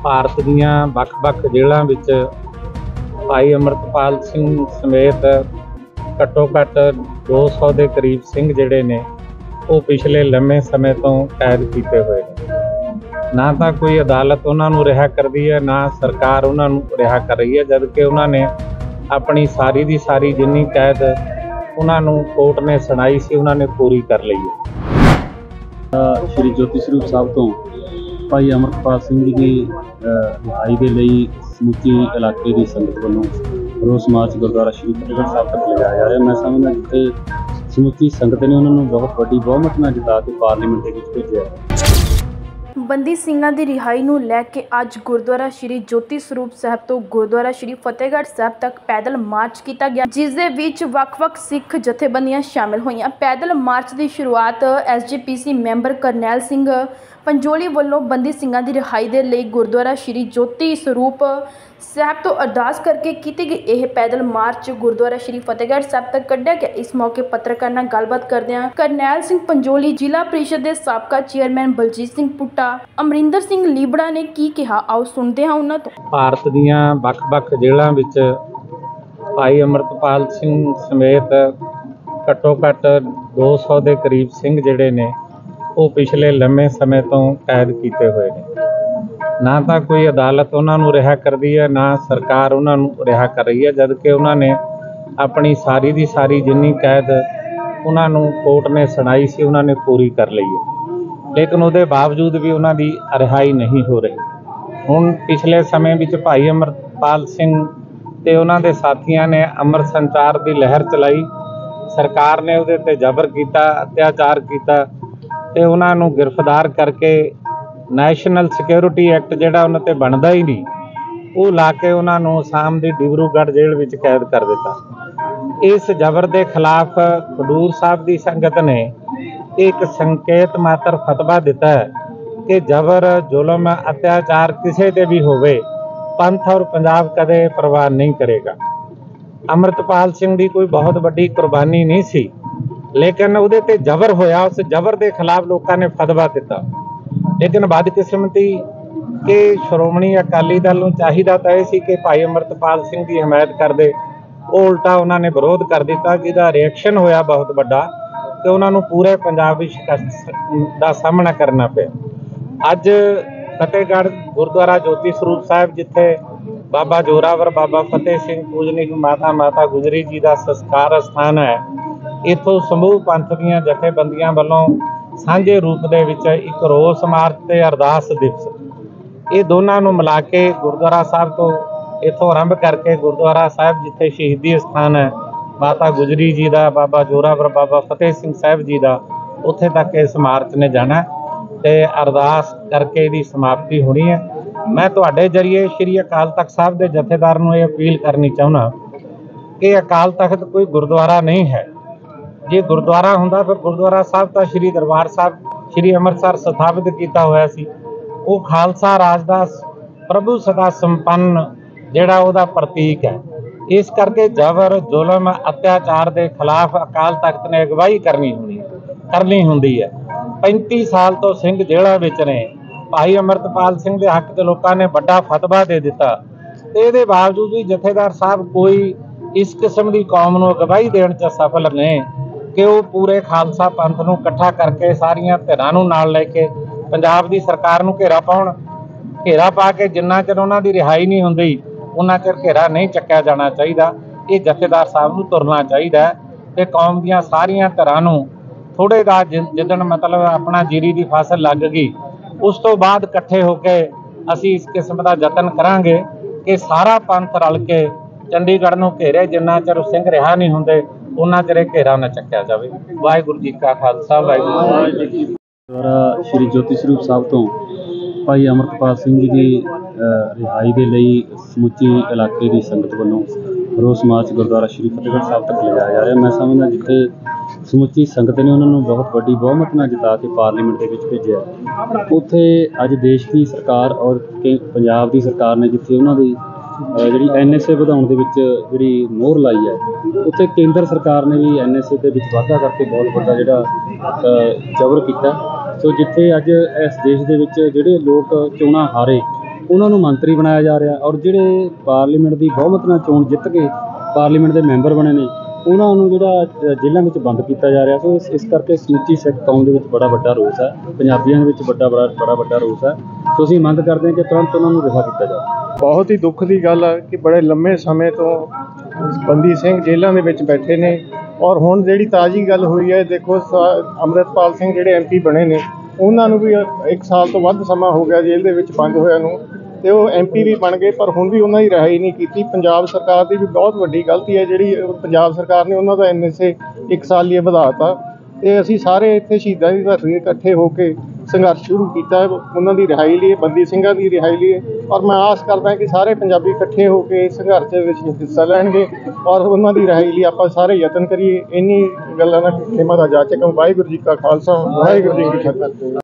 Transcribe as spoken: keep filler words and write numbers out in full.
ਭਾਰਤ ਦੀਆਂ ਵੱਖ-ਵੱਖ ਜੇਲ੍ਹਾਂ ਵਿੱਚ ਭਾਈ ਅੰਮ੍ਰਿਤਪਾਲ ਸਿੰਘ ਸਮੇਤ ਘੱਟੋ ਘੱਟ ਦੋ ਸੌ ਦੇ ਕਰੀਬ ਸਿੰਘ ਜਿਹੜੇ ਨੇ ਉਹ ਪਿਛਲੇ ਲੰਮੇ ਸਮੇਂ ਤੋਂ ਕੈਦ ਕੀਤੇ ਹੋਏ ਨੇ। ਨਾ ਤਾਂ ਕੋਈ ਅਦਾਲਤ ਉਹਨਾਂ ਨੂੰ ਰਿਹਾ ਕਰਦੀ ਹੈ, ਨਾ ਸਰਕਾਰ ਉਹਨਾਂ ਨੂੰ ਰਿਹਾ ਕਰ ਰਹੀ ਹੈ, ਜਦ ਕਿ ਉਹਨਾਂ ਨੇ ਆਪਣੀ ਸਾਰੀ ਦੀ ਸਾਰੀ ਜਿੰਨੀ ਕੈਦ ਉਹਨਾਂ ਨੂੰ ਕੋਰਟ ਨੇ ਸੁਣਾਈ ਸੀ ਉਹਨਾਂ ਨੇ ਪੂਰੀ ਕਰ ਲਈ ਹੈ। ਸ਼੍ਰੀ ਜੋਤੀ ਸਰੂਪ ਸਾਹਿਬ ਤੋਂ ਭਾਈ ਅੰਮ੍ਰਿਤਪਾਲ ਸਿੰਘ ਜੀ ਦੀ ਰਿਹਾਈ ਦੇ ਲਈ ਸਮੁੱਚੀ ਇਲਾਕੇ ਦੀ ਸੰਗਤ ਵੱਲੋਂ ਰੋਸ ਮਾਰਚ ਗੁਰਦੁਆਰਾ ਸ਼੍ਰੀ ਫਤਿਹਗੜ੍ਹ ਸਾਹਿਬ ਤੱਕ ਲਿਜਾਇਆ ਜਾ ਰਿਹਾ। ਮੈਂ ਸਮਝਦਾ ਜਿੱਥੇ ਸਮੁੱਚੀ ਸੰਗਤ ਨੇ ਉਹਨਾਂ ਨੂੰ ਬਹੁਤ ਵੱਡੀ ਬਹੁਮਤ ਨਾਲ ਜਿਤਾ ਕੇ ਪਾਰਲੀਮੈਂਟ ਦੇ ਵਿੱਚ ਭੇਜਿਆ। ਬੰਦੀ ਸਿੰਘਾਂ ਦੀ ਰਿਹਾਈ ਨੂੰ ਲੈ ਕੇ ਅੱਜ ਗੁਰਦੁਆਰਾ ਸ਼੍ਰੀ ਜੋਤੀ ਸਰੂਪ ਸਾਹਿਬ ਤੋਂ ਗੁਰਦੁਆਰਾ ਸ਼੍ਰੀ ਫਤਿਹਗੜ੍ਹ ਸਾਹਿਬ ਤੱਕ ਪੈਦਲ ਮਾਰਚ ਕੀਤਾ ਗਿਆ, ਜਿਸ ਦੇ ਵਿੱਚ ਵੱਖ-ਵੱਖ ਸਿੱਖ ਜਥੇਬੰਦੀਆਂ ਸ਼ਾਮਿਲ ਹੋਈਆਂ। ਪੈਦਲ ਮਾਰਚ ਦੀ ਸ਼ੁਰੂਆਤ S G P C member Karnail Singh Panjoli ਵੱਲੋਂ ਬੰਦੀ ਸਿੰਘਾਂ ਦੀ ਰਿਹਾਈ ਦੇ ਲਈ ਗੁਰਦੁਆਰਾ ਸ਼੍ਰੀ ਜੋਤੀ ਸਰੂਪ ਸਾਹਿਬ ਤੋਂ ਅਰਦਾਸ ਕਰਕੇ ਕੀਤੀ ਗਈ। ਇਹ ਪੈਦਲ ਮਾਰਚ ਗੁਰਦੁਆਰਾ ਸ਼੍ਰੀ ਫਤਿਹਗੜ੍ਹ ਸਾਹਿਬ ਤੱਕ ਕੱਢਿਆ ਗਿਆ। ਇਸ ਮੌਕੇ ਪੱਤਰਕਾਰਾਂ ਨਾਲ ਗੱਲਬਾਤ ਕਰਦਿਆਂ ਕਰਨੈਲ ਸਿੰਘ ਪੰਜੋਲੀ, ਜ਼ਿਲ੍ਹਾ ਪ੍ਰੀਸ਼ਦ ਦੇ ਸਾਬਕਾ ਚੇਅਰਮੈਨ ਬਲਜੀਤ ਸਿੰਘ ਪੁੱਟਾ, ਅਮਰਿੰਦਰ ਸਿੰਘ ਲੀਬੜਾ ਨੇ ਕੀ ਕਿਹਾ, ਆਓ ਸੁਣਦੇ ਹਾਂ ਉਹਨਾਂ ਤੋਂ। ਭਾਰਤ ਦੀਆਂ ਵੱਖ-ਵੱਖ ਜੇਲ੍ਹਾਂ ਵਿੱਚ ਭਾਈ ਅੰਮ੍ਰਿਤਪਾਲ ਸਿੰਘ ਸਮੇਤ ਘੱਟੋ ਘੱਟ ਦੋ ਸੌ ਦੇ ਕਰੀਬ ਸਿੰਘ ਜਿਹੜੇ ਨੇ ਉਹ ਪਿਛਲੇ ਲੰਮੇ ਸਮੇਂ ਤੋਂ ਕੈਦ ਕੀਤੇ ਹੋਏ ਨੇ। ਨਾ ਤਾਂ ਕੋਈ ਅਦਾਲਤ ਉਹਨਾਂ ਨੂੰ ਰਿਹਾ ਕਰਦੀ ਹੈ, ਨਾ ਸਰਕਾਰ ਉਹਨਾਂ ਨੂੰ ਰਿਹਾ ਕਰ ਰਹੀ ਹੈ, ਜਦ ਕਿ ਉਹਨਾਂ ਨੇ ਆਪਣੀ ਸਾਰੀ ਦੀ ਸਾਰੀ ਜਿੰਨੀ ਕੈਦ ਉਹਨਾਂ ਨੂੰ ਕੋਰਟ ਨੇ ਸੁਣਾਈ ਸੀ ਉਹਨਾਂ ਨੇ ਪੂਰੀ ਕਰ ਲਈ ਹੈ। ਲੇਕਿਨ ਉਹਦੇ ਬਾਵਜੂਦ ਵੀ ਉਹਨਾਂ ਦੀ ਰਿਹਾਈ ਨਹੀਂ ਹੋ ਰਹੀ। ਹੁਣ ਪਿਛਲੇ ਸਮੇਂ ਵਿੱਚ ਭਾਈ ਅੰਮ੍ਰਿਤਪਾਲ ਸਿੰਘ ਤੇ ਉਹਨਾਂ ਦੇ ਸਾਥੀਆਂ ਨੇ ਅੰਮ੍ਰਿਤ ਸੰਚਾਰ ਦੀ ਲਹਿਰ ਚਲਾਈ। ਸਰਕਾਰ ਨੇ ਉਹਦੇ 'ਤੇ ਜ਼ਬਰ ਕੀਤਾ, ਅਤਿਆਚਾਰ ਕੀਤਾ ਤੇ ਉਹਨਾਂ ਨੂੰ ਗ੍ਰਿਫਤਾਰ ਕਰਕੇ ਨੈਸ਼ਨਲ ਸਿਕਿਉਰਿਟੀ ਐਕਟ ਜਿਹੜਾ ਉਹਨਾਂ 'ਤੇ ਬਣਦਾ ਹੀ ਨਹੀਂ ਉਹ ਲਾ ਕੇ ਉਹਨਾਂ ਨੂੰ ਅਸਾਮ ਦੀ ਡਿਬਰੂਗੜ੍ਹ ਜੇਲ੍ਹ ਵਿੱਚ ਕੈਦ ਕਰ ਦਿੱਤਾ। ਇਸ ਜ਼ਬਰ ਦੇ ਖਿਲਾਫ ਖਡੂਰ ਸਾਹਿਬ ਦੀ ਸੰਗਤ ਨੇ ਇੱਕ ਸੰਕੇਤ ਮਾਤਰ ਫਤਵਾ ਦਿੱਤਾ ਹੈ ਕਿ ਜ਼ਬਰ, ਜ਼ੁਲਮ, ਅਤਿਆਚਾਰ ਕਿਸੇ 'ਤੇ ਵੀ ਹੋਵੇ, ਪੰਥ ਔਰ ਪੰਜਾਬ ਕਦੇ ਪ੍ਰਵਾਨ ਨਹੀਂ ਕਰੇਗਾ। ਅੰਮ੍ਰਿਤਪਾਲ ਸਿੰਘ ਦੀ ਕੋਈ ਬਹੁਤ ਵੱਡੀ ਕੁਰਬਾਨੀ ਨਹੀਂ ਸੀ, ਲੇਕਿਨ ਉਹਦੇ 'ਤੇ ਜ਼ਬਰ ਹੋਇਆ, ਉਸ ਜ਼ਬਰ ਦੇ ਖਿਲਾਫ ਲੋਕਾਂ ਨੇ ਫਤਵਾ ਦਿੱਤਾ। ਲੇਕਿਨ ਬਦਕਿਸਮਤੀ ਕਿ ਸ਼੍ਰੋਮਣੀ ਅਕਾਲੀ ਦਲ ਨੂੰ ਚਾਹੀਦਾ ਤਾਂ ਇਹ ਸੀ ਕਿ ਭਾਈ ਅੰਮ੍ਰਿਤਪਾਲ ਸਿੰਘ ਦੀ ਹਮਾਇਤ ਕਰਦੇ, ਉਹ ਉਲਟਾ ਉਹਨਾਂ ਨੇ ਵਿਰੋਧ ਕਰ ਦਿੱਤਾ, ਜਿਹਦਾ ਰਿਐਕਸ਼ਨ ਹੋਇਆ ਬਹੁਤ ਵੱਡਾ ਤੇ ਉਹਨਾਂ ਨੂੰ ਪੂਰੇ ਪੰਜਾਬ ਵਿੱਚ ਸ਼ਿਕਸਤ ਦਾ ਸਾਹਮਣਾ ਕਰਨਾ ਪਿਆ। ਅੱਜ ਫਤਿਹਗੜ੍ਹ ਗੁਰਦੁਆਰਾ ਜੋਤੀ ਸਰੂਪ ਸਾਹਿਬ, ਜਿੱਥੇ ਬਾਬਾ ਜੋਰਾਵਰ, ਬਾਬਾ ਫਤਿਹ ਸਿੰਘ ਪੂਜਨੀਕ ਮਾਤਾ ਮਾਤਾ ਗੁਜਰੀ ਜੀ ਦਾ ਸੰਸਕਾਰ ਸਥਾਨ ਹੈ, ਇੱਥੋਂ ਸਮੂਹ ਪੰਥ ਦੀਆਂ ਜਥੇਬੰਦੀਆਂ ਵੱਲੋਂ ਸਾਂਝੇ ਰੂਪ ਦੇ ਵਿੱਚ ਇੱਕ ਰੋਸ ਮਾਰਚ ਤੇ ਅਰਦਾਸ ਦਿਵਸ, ਇਹ ਦੋਨਾਂ ਨੂੰ ਮਿਲਾ ਕੇ ਗੁਰਦੁਆਰਾ ਸਾਹਿਬ ਤੋਂ ਇੱਥੋਂ ਆਰੰਭ ਕਰਕੇ ਗੁਰਦੁਆਰਾ ਸਾਹਿਬ ਜਿੱਥੇ ਸ਼ਹੀਦੀ ਸਥਾਨ ਹੈ ਮਾਤਾ ਗੁਜਰੀ ਜੀ ਦਾ, ਬਾਬਾ ਜੋਰਾਵਰ, ਬਾਬਾ ਫਤਿਹ ਸਿੰਘ ਸਾਹਿਬ ਜੀ ਦਾ, ਉੱਥੇ ਤੱਕ ਇਸ ਮਾਰਚ ਨੇ ਜਾਣਾ ਤੇ ਅਰਦਾਸ ਕਰਕੇ ਇਹਦੀ ਸਮਾਪਤੀ ਹੋਣੀ ਹੈ। ਮੈਂ ਤੁਹਾਡੇ ਜ਼ਰੀਏ ਸ਼੍ਰੀ ਅਕਾਲ ਤਖਤ ਸਾਹਿਬ ਦੇ ਜਥੇਦਾਰ ਨੂੰ ਇਹ ਅਪੀਲ ਕਰਨੀ ਚਾਹੁੰਦਾ ਕਿ ਅਕਾਲ ਤਖਤ ਕੋਈ ਗੁਰਦੁਆਰਾ ਨਹੀਂ ਹੈ। ਜੇ ਗੁਰਦੁਆਰਾ ਹੁੰਦਾ ਫਿਰ ਗੁਰਦੁਆਰਾ ਸਾਹਿਬ ਤਾਂ ਸ਼੍ਰੀ ਦਰਬਾਰ ਸਾਹਿਬ ਸ਼੍ਰੀ ਅੰਮ੍ਰਿਤਸਰ ਸਥਾਪਿਤ ਕੀਤਾ ਹੋਇਆ ਸੀ। ਉਹ ਖਾਲਸਾ ਰਾਜ ਦਾ ਪ੍ਰਭੂ ਸਦਾ ਸੰਪੰਨ ਜਿਹੜਾ ਉਹਦਾ ਪ੍ਰਤੀਕ ਹੈ। ਇਸ ਕਰਕੇ ਜ਼ਬਰ, ਜ਼ੁਲਮ, ਅਤਿਆਚਾਰ ਦੇ ਖਿਲਾਫ ਅਕਾਲ ਤਖਤ ਨੇ ਅਗਵਾਈ ਕਰਨੀ ਹੋਣੀ ਕਰਨੀ ਹੁੰਦੀ ਹੈ। ਪੈਂਤੀ ਸਾਲ ਤੋਂ ਸਿੰਘ ਜੇਲ੍ਹਾਂ ਵਿੱਚ ਨੇ। ਭਾਈ ਅੰਮ੍ਰਿਤਪਾਲ ਸਿੰਘ ਦੇ ਹੱਕ 'ਚ ਲੋਕਾਂ ਨੇ ਵੱਡਾ ਫਤਵਾ ਦੇ ਦਿੱਤਾ ਤੇ ਇਹਦੇ ਬਾਵਜੂਦ ਵੀ ਜਥੇਦਾਰ ਸਾਹਿਬ ਕੋਈ ਇਸ ਕਿਸਮ ਦੀ ਕੌਮ ਨੂੰ ਅਗਵਾਈ ਦੇਣ 'ਚ ਸਫਲ ਨੇ ਕਿ ਉਹ ਪੂਰੇ ਖਾਲਸਾ ਪੰਥ ਨੂੰ ਇਕੱਠਾ ਕਰਕੇ ਸਾਰੀਆਂ ਧਿਰਾਂ ਨੂੰ ਨਾਲ ਲੈ ਕੇ ਪੰਜਾਬ ਦੀ ਸਰਕਾਰ ਨੂੰ ਘੇਰਾ ਪਾਉਣ। ਘੇਰਾ ਪਾ ਕੇ ਜਿੰਨਾ ਚਿਰ ਉਹਨਾਂ ਦੀ ਰਿਹਾਈ ਨਹੀਂ ਹੁੰਦੀ ਉਹਨਾਂ ਚਿਰ ਘੇਰਾ ਨਹੀਂ ਚੱਕਿਆ ਜਾਣਾ ਚਾਹੀਦਾ। ਇਹ ਜਥੇਦਾਰ ਸਾਹਿਬ ਨੂੰ ਤੁਰਨਾ ਚਾਹੀਦਾ ਤੇ ਕੌਮ ਦੀਆਂ ਸਾਰੀਆਂ ਧਿਰਾਂ ਨੂੰ ਥੋੜ੍ਹੇ ਦਾ ਜਿੱਦਣ ਮਤਲਬ ਆਪਣਾ ਜੀਰੀ ਦੀ ਫਸਲ ਲੱਗ ਗਈ ਉਸ ਤੋਂ ਬਾਅਦ ਇਕੱਠੇ ਹੋ ਕੇ ਅਸੀਂ ਇਸ ਕਿਸਮ ਦਾ ਯਤਨ ਕਰਾਂਗੇ ਕਿ ਸਾਰਾ ਪੰਥ ਰਲ ਕੇ ਚੰਡੀਗੜ੍ਹ ਨੂੰ ਘੇਰੇ। ਜਿੰਨਾ ਚਿਰ ਸਿੰਘ ਰਿਹਾ ਨਹੀਂ ਹੁੰਦੇ ਉਹਨਾਂ ਚਿਰ ਇਹ ਘੇਰਾ ਨਾ ਚੱਕਿਆ ਜਾਵੇ। ਵਾਹਿਗੁਰੂ ਜੀ ਕਾ ਖਾਲਸਾ, ਵਾਹਿਗੁਰੂ ਜੀ ਕੀ ਫਤਿਹ। ਗੁਰਦੁਆਰਾ ਸ਼੍ਰੀ ਜੋਤੀ ਸਰੂਪ ਸਾਹਿਬ ਤੋਂ ਭਾਈ ਅੰਮ੍ਰਿਤਪਾਲ ਸਿੰਘ ਜੀ ਦੀ ਰਿਹਾਈ ਦੇ ਲਈ ਸਮੁੱਚੀ ਇਲਾਕੇ ਦੀ ਸੰਗਤ ਵੱਲੋਂ ਰੋਸ ਮਾਰਚ ਗੁਰਦੁਆਰਾ ਸ਼੍ਰੀ ਫਤਿਹਗੜ੍ਹ ਸਾਹਿਬ ਤੱਕ ਲਿਜਾਇਆ ਜਾ ਰਿਹਾ। ਮੈਂ ਸਮਝਦਾ ਜਿੱਥੇ ਸਮੁੱਚੀ ਸੰਗਤ ਨੇ ਉਹਨਾਂ ਨੂੰ ਬਹੁਤ ਵੱਡੀ ਬਹੁਮਤ ਨਾਲ ਜਿਤਾ ਕੇ ਪਾਰਲੀਮੈਂਟ ਦੇ ਵਿੱਚ ਭੇਜਿਆ, ਉੱਥੇ ਅੱਜ ਦੇਸ਼ ਦੀ ਸਰਕਾਰ ਔਰ ਪੰਜਾਬ ਦੀ ਸਰਕਾਰ ਨੇ ਜਿੱਥੇ ਉਹਨਾਂ ਦੀ ਜਿਹੜੀ ਐਨ ਐਸ ਏ ਵਧਾਉਣ ਦੇ ਵਿੱਚ ਜਿਹੜੀ ਮੋਹਰ ਲਾਈ ਹੈ, ਉੱਥੇ ਕੇਂਦਰ ਸਰਕਾਰ ਨੇ ਵੀ ਐਨ ਐਸ ਏ ਦੇ ਵਿੱਚ ਵਾਧਾ ਕਰਕੇ ਬਹੁਤ ਵੱਡਾ ਜਿਹੜਾ ਜ਼ਬਰ ਕੀਤਾ। ਸੋ ਜਿੱਥੇ ਅੱਜ ਇਸ ਦੇਸ਼ ਦੇ ਵਿੱਚ ਜਿਹੜੇ ਲੋਕ ਚੋਣਾਂ ਹਾਰੇ ਉਹਨਾਂ ਨੂੰ ਮੰਤਰੀ ਬਣਾਇਆ ਜਾ ਰਿਹਾ, ਔਰ ਜਿਹੜੇ ਪਾਰਲੀਮੈਂਟ ਦੀ ਬਹੁਮਤ ਨਾਲ ਚੋਣ ਜਿੱਤ ਕੇ ਪਾਰਲੀਮੈਂਟ ਦੇ ਮੈਂਬਰ ਬਣੇ ਨੇ ਉਹਨਾਂ ਨੂੰ ਜਿਹੜਾ ਅ, ਜੇਲ੍ਹਾਂ ਵਿੱਚ ਬੰਦ ਕੀਤਾ ਜਾ ਰਿਹਾ। ਸੋ ਇਸ ਇਸ ਕਰਕੇ ਸਮੁੱਚੀ ਸਿੱਖ ਕੌਮ ਦੇ ਵਿੱਚ ਬੜਾ ਵੱਡਾ ਰੋਸ ਹੈ, ਪੰਜਾਬੀਆਂ ਦੇ ਵਿੱਚ ਵੱਡਾ ਬੜਾ ਬੜਾ ਵੱਡਾ ਰੋਸ ਹੈ। ਸੋ ਅਸੀਂ ਮੰਗ ਕਰਦੇ ਹਾਂ ਕਿ ਤੁਰੰਤ ਉਹਨਾਂ ਨੂੰ ਰਿਹਾ ਕੀਤਾ ਜਾਵੇ। ਬਹੁਤ ਹੀ ਦੁੱਖ ਦੀ ਗੱਲ ਹੈ ਕਿ ਬੜੇ ਲੰਮੇ ਸਮੇਂ ਤੋਂ ਬੰਦੀ ਸਿੰਘ ਜੇਲ੍ਹਾਂ ਦੇ ਵਿੱਚ ਬੈਠੇ ਨੇ, ਔਰ ਹੁਣ ਜਿਹੜੀ ਤਾਜ਼ੀ ਗੱਲ ਹੋਈ ਹੈ, ਦੇਖੋ ਸ- ਅੰਮ੍ਰਿਤਪਾਲ ਸਿੰਘ ਜਿਹੜੇ ਐਮ ਪੀ ਬਣੇ ਨੇ ਉਹਨਾਂ ਨੂੰ ਵੀ ਇੱਕ ਸਾਲ ਤੋਂ ਵੱਧ ਸਮਾਂ ਹੋ ਗਿਆ ਜੇਲ੍ਹ ਦੇ ਵਿੱਚ ਬੰਦ ਹੋਇਆ ਨੂੰ, ਅਤੇ ਉਹ ਐਮ ਪੀ ਵੀ ਬਣ ਗਏ ਪਰ ਹੁਣ ਵੀ ਉਹਨਾਂ ਦੀ ਰਿਹਾਈ ਨਹੀਂ ਕੀਤੀ। ਪੰਜਾਬ ਸਰਕਾਰ ਦੀ ਵੀ ਬਹੁਤ ਵੱਡੀ ਗਲਤੀ ਹੈ ਜਿਹੜੀ ਪੰਜਾਬ ਸਰਕਾਰ ਨੇ ਉਹਨਾਂ ਦਾ ਐਨ ਐਸ ਏ ਇੱਕ ਸਾਲ ਲਈ ਵਧਾ ਤਾ, ਅਤੇ ਅਸੀਂ ਸਾਰੇ ਇੱਥੇ ਸ਼ਹੀਦਾਂ ਦੀ ਧਰਤੀ ਇਕੱਠੇ ਹੋ ਕੇ ਸੰਘਰਸ਼ ਸ਼ੁਰੂ ਕੀਤਾ ਹੈ ਉਹਨਾਂ ਦੀ ਰਿਹਾਈ ਲਈ, ਬੰਦੀ ਸਿੰਘਾਂ ਦੀ ਰਿਹਾਈ ਲਈ। ਔਰ ਮੈਂ ਆਸ ਕਰਦਾ ਕਿ ਸਾਰੇ ਪੰਜਾਬੀ ਇਕੱਠੇ ਹੋ ਕੇ ਸੰਘਰਸ਼ ਦੇ ਵਿੱਚ ਹਿੱਸਾ ਲੈਣਗੇ ਔਰ ਉਹਨਾਂ ਦੀ ਰਿਹਾਈ ਲਈ ਆਪਾਂ ਸਾਰੇ ਯਤਨ ਕਰੀਏ। ਇੰਨੀ ਗੱਲਾਂ ਨਾਲ ਖਿਮਾ ਦਾ ਜਾਚਕ। ਵਾਹਿਗੁਰੂ ਜੀ ਕਾ ਖਾਲਸਾ, ਵਾਹਿਗੁਰੂ ਜੀ ਕੀ ਫਤਿਹ।